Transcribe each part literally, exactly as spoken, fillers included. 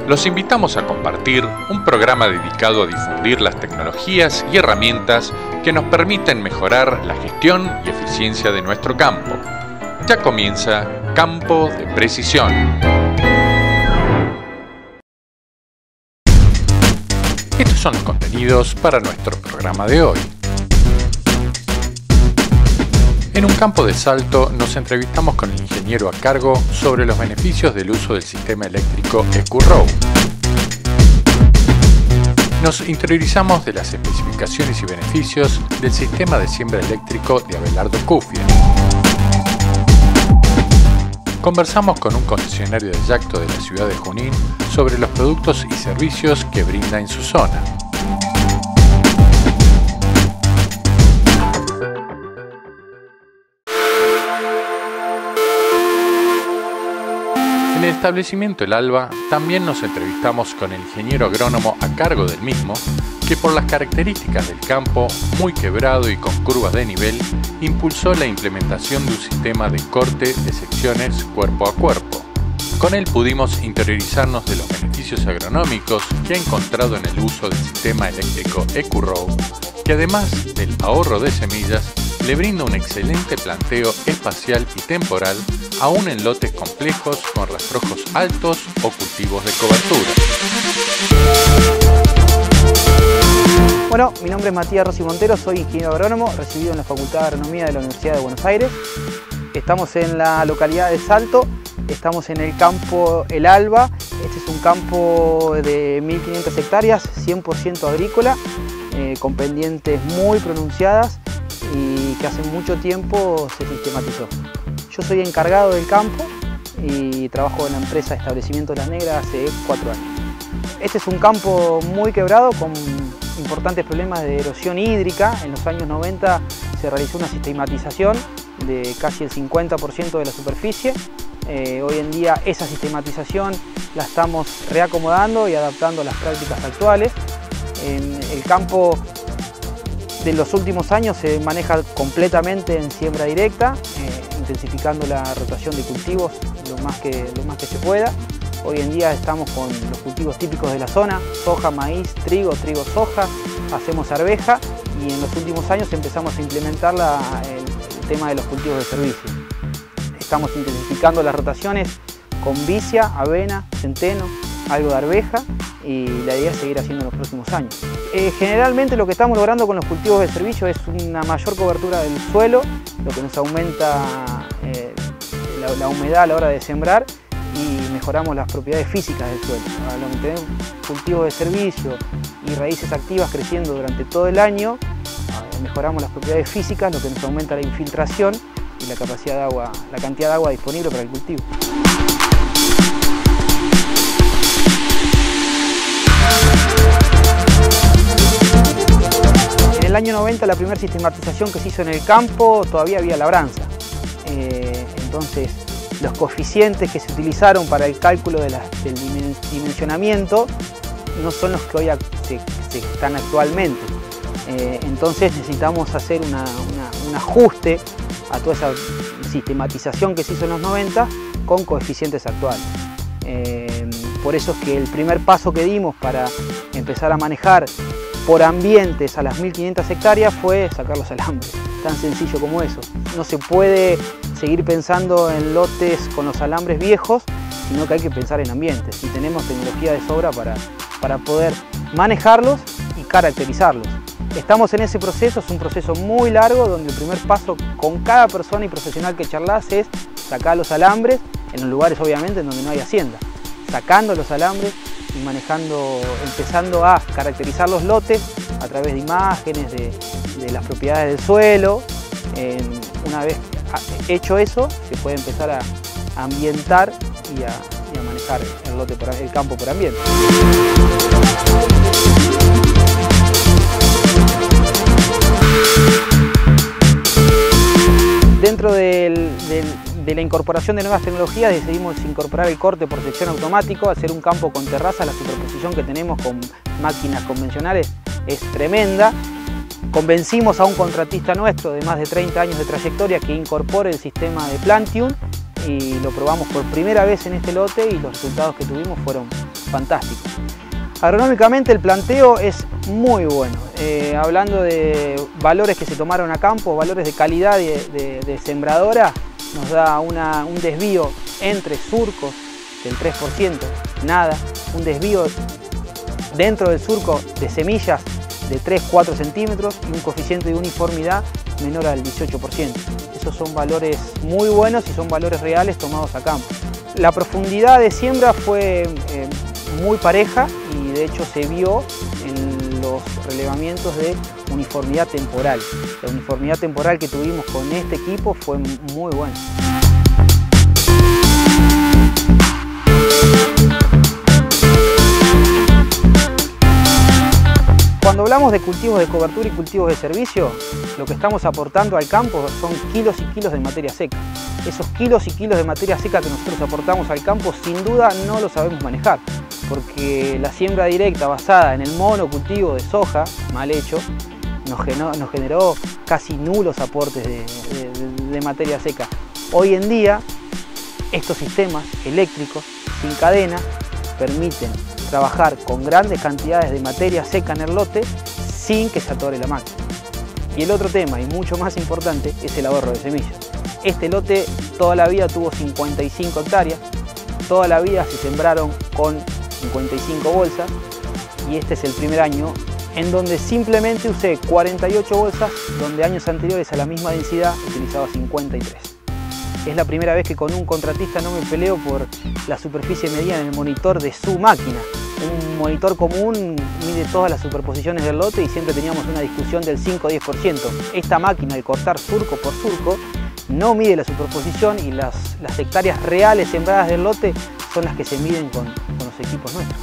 Los invitamos a compartir un programa dedicado a difundir las tecnologías y herramientas que nos permiten mejorar la gestión y eficiencia de nuestro campo. Ya comienza Campo de Precisión. Estos son los contenidos para nuestro programa de hoy. En un campo de Salto nos entrevistamos con el ingeniero a cargo sobre los beneficios del uso del sistema eléctrico EcoRow. Nos interiorizamos de las especificaciones y beneficios del sistema de siembra eléctrico de Abelardo Cufia. Conversamos con un concesionario de Yacto de la ciudad de Junín sobre los productos y servicios que brinda en su zona. En el establecimiento El Alba también nos entrevistamos con el ingeniero agrónomo a cargo del mismo, que por las características del campo, muy quebrado y con curvas de nivel, impulsó la implementación de un sistema de corte de secciones cuerpo a cuerpo. Con él pudimos interiorizarnos de los beneficios agronómicos que ha encontrado en el uso del sistema eléctrico EcoRow, que además del ahorro de semillas, le brinda un excelente planteo espacial y temporal, aún en lotes complejos con rastrojos altos o cultivos de cobertura. Bueno, mi nombre es Matías Rossi Montero, soy ingeniero agrónomo, recibido en la Facultad de Agronomía de la Universidad de Buenos Aires. Estamos en la localidad de Salto, estamos en el campo El Alba. Este es un campo de mil quinientas hectáreas, cien por ciento agrícola, eh, con pendientes muy pronunciadas y que hace mucho tiempo se sistematizó. Yo soy encargado del campo y trabajo en la empresa Establecimientos Las Negras hace cuatro años. Este es un campo muy quebrado con importantes problemas de erosión hídrica. En los años noventa se realizó una sistematización de casi el cincuenta por ciento de la superficie. Eh, hoy en día esa sistematización la estamos reacomodando y adaptando a las prácticas actuales. En el campo de los últimos años se maneja completamente en siembra directa, eh, intensificando la rotación de cultivos lo más, que, lo más que se pueda. Hoy en día estamos con los cultivos típicos de la zona, soja, maíz, trigo, trigo, soja, hacemos arveja y en los últimos años empezamos a implementar la, el, el tema de los cultivos de servicio. Estamos intensificando las rotaciones con vicia, avena, centeno, algo de arveja y la idea es seguir haciendo en los próximos años. Eh, generalmente lo que estamos logrando con los cultivos de servicio es una mayor cobertura del suelo, lo que nos aumenta eh, la, la humedad a la hora de sembrar y mejoramos las propiedades físicas del suelo. Al tener cultivos de servicio y raíces activas creciendo durante todo el año, mejoramos las propiedades físicas, lo que nos aumenta la infiltración y la capacidad de agua, la cantidad de agua disponible para el cultivo. En el año noventa, la primera sistematización que se hizo en el campo, todavía había labranza. Eh, entonces, los coeficientes que se utilizaron para el cálculo de la, del dimensionamiento no son los que hoy se, se están actualmente. Eh, entonces necesitamos hacer una, una, un ajuste a toda esa sistematización que se hizo en los noventa con coeficientes actuales. Eh, por eso es que el primer paso que dimos para empezar a manejar por ambientes a las mil quinientas hectáreas fue sacar los alambres, tan sencillo como eso. No se puede seguir pensando en lotes con los alambres viejos, sino que hay que pensar en ambientes y tenemos tecnología de sobra para, para poder manejarlos y caracterizarlos. Estamos en ese proceso, es un proceso muy largo donde el primer paso con cada persona y profesional que charlas es sacar los alambres en los lugares obviamente en donde no hay hacienda, sacando los alambres y manejando, empezando a caracterizar los lotes a través de imágenes, de, de las propiedades del suelo. Eh, una vez hecho eso, se puede empezar a, a ambientar y a, y a manejar el, lote por, el campo por ambiente. Dentro del, del, de la incorporación de nuevas tecnologías decidimos incorporar el corte por sección automático, hacer un campo con terraza. La superposición que tenemos con máquinas convencionales es tremenda. Convencimos a un contratista nuestro de más de treinta años de trayectoria que incorpore el sistema de Plantium y lo probamos por primera vez en este lote y los resultados que tuvimos fueron fantástico. Agronómicamente el planteo es muy bueno. Eh, hablando de valores que se tomaron a campo, valores de calidad de, de, de sembradora, nos da una, un desvío entre surcos del tres por ciento, nada, un desvío dentro del surco de semillas de tres a cuatro centímetros y un coeficiente de uniformidad menor al dieciocho por ciento. Esos son valores muy buenos y son valores reales tomados a campo. La profundidad de siembra fue eh, muy pareja y de hecho se vio en los relevamientos de uniformidad temporal. La uniformidad temporal que tuvimos con este equipo fue muy buena. Cuando hablamos de cultivos de cobertura y cultivos de servicio, lo que estamos aportando al campo son kilos y kilos de materia seca. Esos kilos y kilos de materia seca que nosotros aportamos al campo sin duda no lo sabemos manejar, porque la siembra directa basada en el monocultivo de soja, mal hecho, nos generó, nos generó casi nulos aportes de, de, de materia seca. Hoy en día, estos sistemas eléctricos sin cadena permiten trabajar con grandes cantidades de materia seca en el lote sin que se atore la máquina. Y el otro tema, y mucho más importante, es el ahorro de semillas. Este lote toda la vida tuvo cincuenta y cinco hectáreas, toda la vida se sembraron con cincuenta y cinco bolsas y este es el primer año en donde simplemente usé cuarenta y ocho bolsas, donde años anteriores a la misma densidad utilizaba cincuenta y tres. Es la primera vez que con un contratista no me peleo por la superficie medida en el monitor de su máquina. Un monitor común mide todas las superposiciones del lote y siempre teníamos una discusión del cinco a diez por ciento. Esta máquina, al cortar surco por surco, no mide la superposición y las, las hectáreas reales sembradas del lote son las que se miden con, con los equipos nuestros.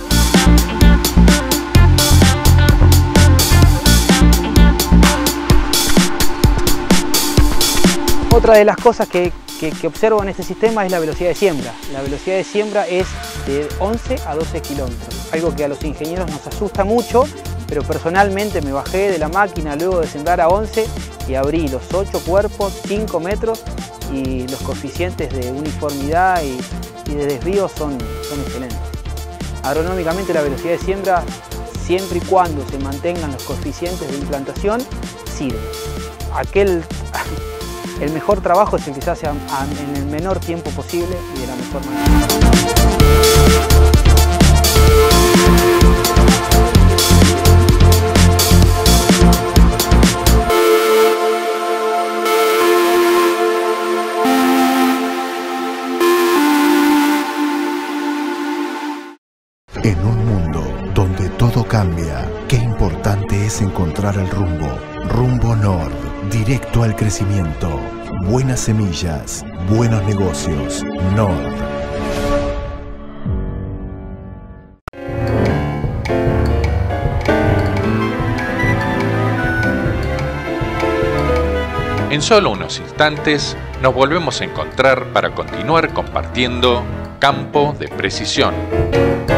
Otra de las cosas que, que, que observo en este sistema es la velocidad de siembra. La velocidad de siembra es de once a doce kilómetros, algo que a los ingenieros nos asusta mucho, pero personalmente me bajé de la máquina luego de sembrar a once y abrí los ocho cuerpos, cinco metros y los coeficientes de uniformidad y, y de desvío son, son excelentes. Agronómicamente la velocidad de siembra, siempre y cuando se mantengan los coeficientes de implantación, sirve. Aquel, el mejor trabajo es el que se hace a, a, en el menor tiempo posible y de la mejor manera. En un mundo donde todo cambia, qué importante es encontrar el rumbo. Rumbo Nord, directo al crecimiento. Buenas semillas, buenos negocios. Nord. En solo unos instantes nos volvemos a encontrar para continuar compartiendo Campo de Precisión.